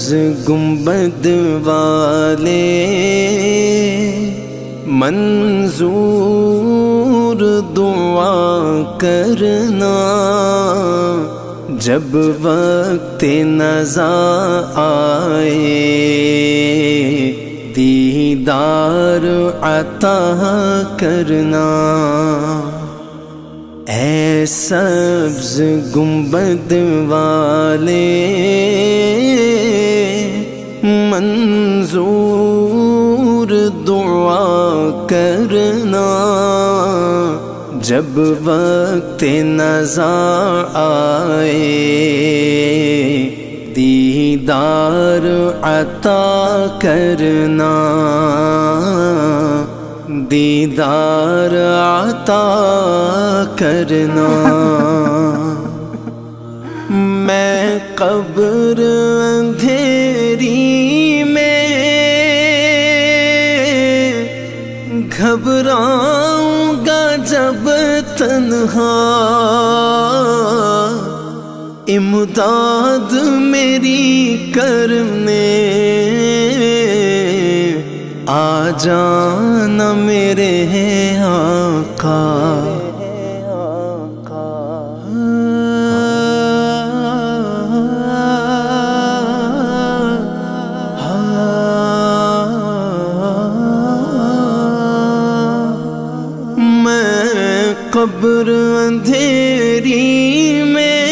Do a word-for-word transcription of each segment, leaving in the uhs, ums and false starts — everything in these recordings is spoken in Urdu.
سبز گنبد والے منظور دعا کرنا، جب وقت نزا آئے دیدار عطا کرنا۔ اے سبز گنبد والے منظور دعا کرنا، جب وقت نزا آئے دیدار عطا کرنا، دیدار عطا کرنا۔ میں قبر اندھیری میں گھبراؤں گا جب تنہا، امداد میری کرنے آ جانا میرے آقا۔ میں قبر اندھیری میں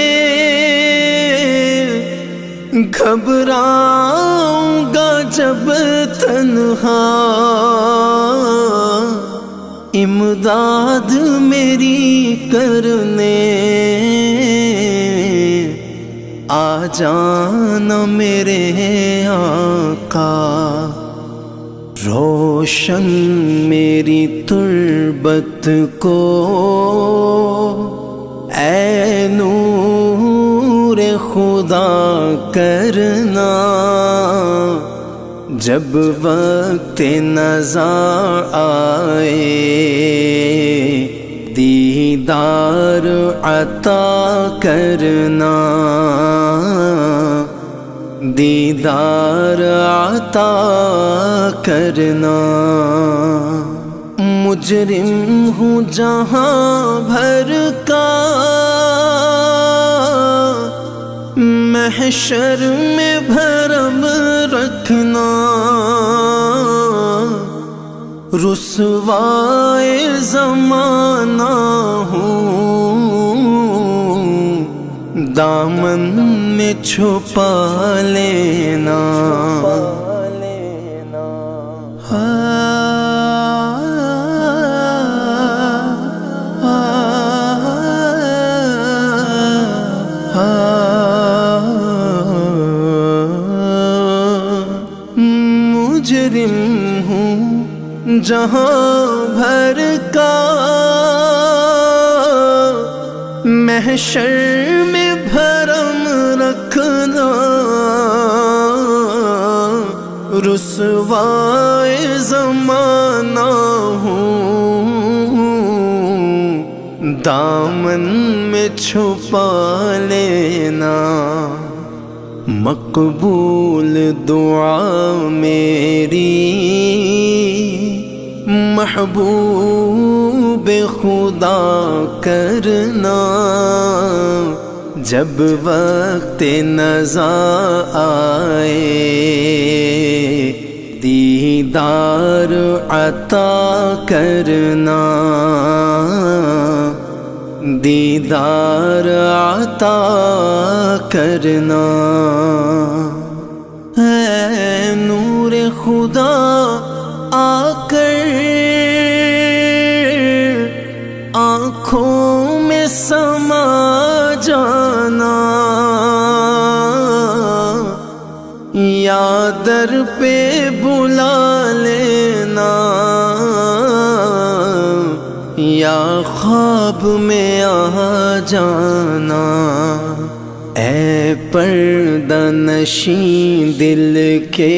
گھبراؤں گا جب تنہا، امداد میری کرنے آ جانا میرے آقا۔ روشن میری تربت کو اے نور خدا کرنا، جب وقت نزا آئے دیدار عطا کرنا، دیدار عطا کرنا۔ مجرم ہوں جہاں بھر کا، محشر میں بھرم رکھنا، رسوائے زمانہ ہوں دامن میں چھپا لینا۔ مجرم ہوں جہاں بھر کا، محشر میں بھرم رکھنا، رسوائے زمانہ ہوں دامن میں چھپا لینا۔ مقبول دعا میری محبوب خدا کرنا، جب وقت نزا آئے دیدار عطا کرنا، دیدار عطا کرنا۔ اے نور خدا آ کر آنکھوں میں سما جانا، یا در پہ بلا لینا، یا خواب میں آ جانا۔ اے پردہ نشین دل کے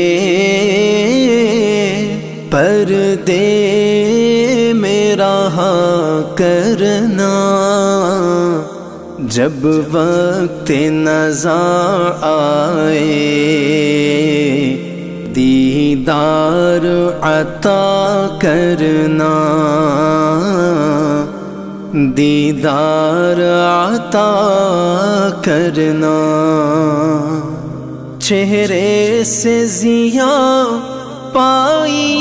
پردے میں رہا کرنا، جب وقت نزاع آئے دیدار عطا کرنا، دیدار عطا کرنا۔ چہرے سے ضیاء پائی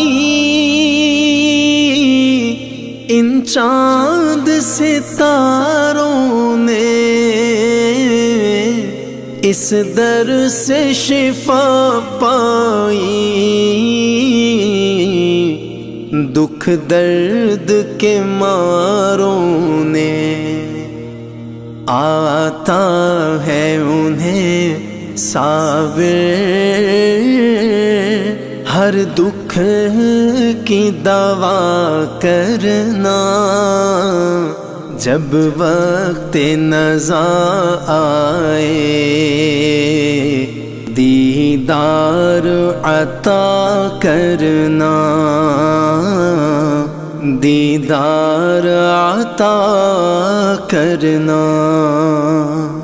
ان چاند ستاروں نے، اس در سے شفا پائی دکھ درد کے ماروں نے۔ آتا ہے انہیں صابر ہر دکھ کی دوا کرنا، جب وقت نزاع آئے دیدار عطا کرنا، دیدار عطا کرنا۔